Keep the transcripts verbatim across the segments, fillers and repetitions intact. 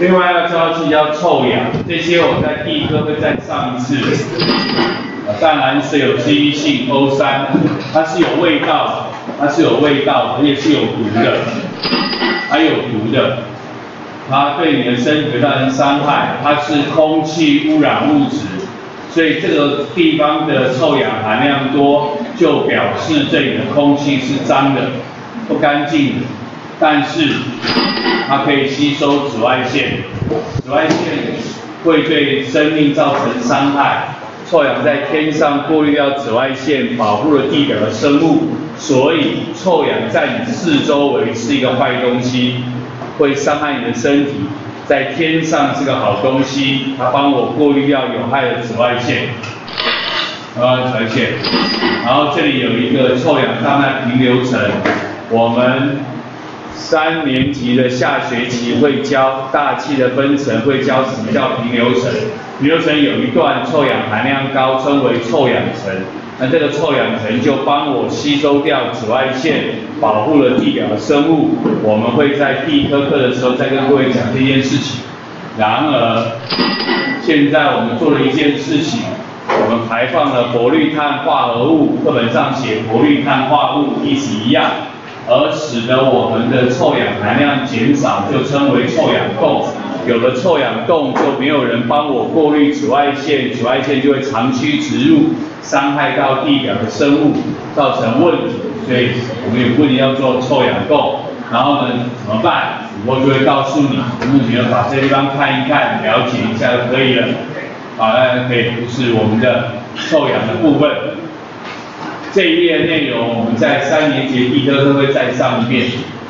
另外要教气叫臭氧，这些我在地科会再上一次。淡蓝水有刺激性 O 三， 它是有味道的，它是有味道的，而且是有毒的，还有毒的，它对你的身体造成伤害，它是空气污染物质，所以这个地方的臭氧含量多，就表示这里的空气是脏的、不干净的，但是它可以吸收紫外线，紫外线会对生命造成伤害。臭氧在天上过滤掉紫外线，保护了地表的生物，所以臭氧在你四周围是一个坏东西，会伤害你的身体。在天上是个好东西，它帮我过滤掉有害的紫外线，啊，紫外线。然后这里有一个臭氧档案平流层，我们三年级的下学期会教大气的分层，会教什么叫平流层。平流层有一段臭氧含量高，称为臭氧层。那这个臭氧层就帮我吸收掉紫外线，保护了地表的生物。我们会在地科课的时候再跟各位讲这件事情。然而，现在我们做了一件事情，我们排放了氟氯碳化合物，课本上写氟氯碳化合物意思一样，而使得我们的臭氧含量减少，就称为臭氧洞。有了臭氧洞，就没有人帮我过滤紫外线，紫外线就会长驱直入，伤害到地表的生物，造成问题。所以我们有问题要做臭氧洞，然后呢怎么办？我就会告诉你，目前把这地方看一看，了解一下就可以了。好，那可以不是我们的臭氧的部分。这一列内容我们在三年级地科课会再上一遍。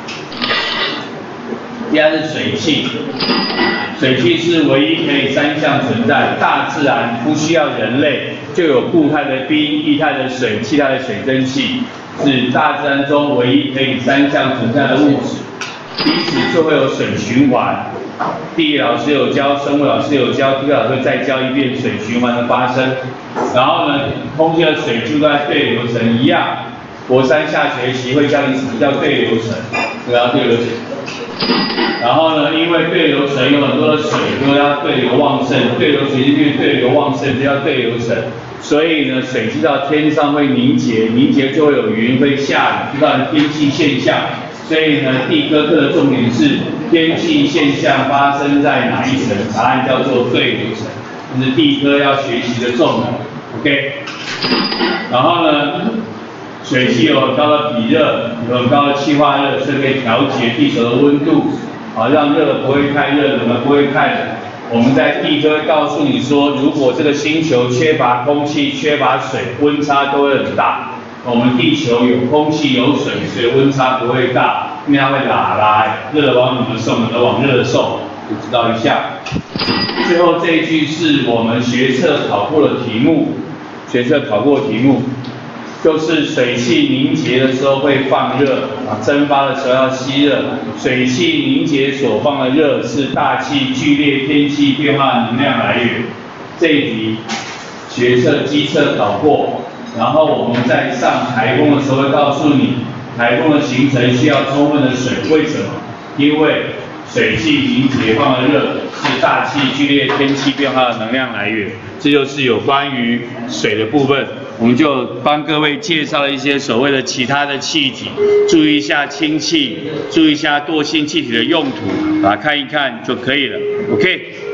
第二是水汽，水汽是唯一可以三项存在，大自然不需要人类就有固态的冰、液态的水、气态的水蒸气，是大自然中唯一可以三项存在的物质，因此就会有水循环。地理老师有教，生物老师有教，地科老师再教一遍水循环的发生。然后呢，空气的水就跟对流层一样，国三下学期会教你什么叫对流层，对啊，对流层。然后呢，因为对流层有很多的水都要对流旺盛，对流水进去对流旺盛就叫对流层，所以呢，水汽到天上会凝结，凝结就会有云会下雨，就造成天气现象。所以呢，地科课的重点是天气现象发生在哪一层？答案叫做对流层，这是地科要学习的重点。OK， 然后呢，水汽有很高的比热，有很高的气化热，是可以调节地球的温度，啊，让热不会太热，冷的不会太冷。我们在地科会告诉你说，如果这个星球缺乏空气、缺乏水，温差都会很大。我们地球有空气有水，所以温差不会大，因为它会拉拉，热的往冷的送，冷的往热的送，就知道一下。最后这一句是我们学测考过的题目，学测考过的题目。就是水汽凝结的时候会放热，啊，蒸发的时候要吸热。水汽凝结所放的热是大气剧烈天气变化的能量来源。这一题学测、机测考过，然后我们在上台风的时候会告诉你，台风的形成需要充分的水，为什么？因为水汽凝结放的热是大气剧烈天气变化的能量来源。这就是有关于水的部分。我们就帮各位介绍了一些所谓的其他的气体，注意一下氢气，注意一下惰性气体的用途，把它看一看就可以了。OK。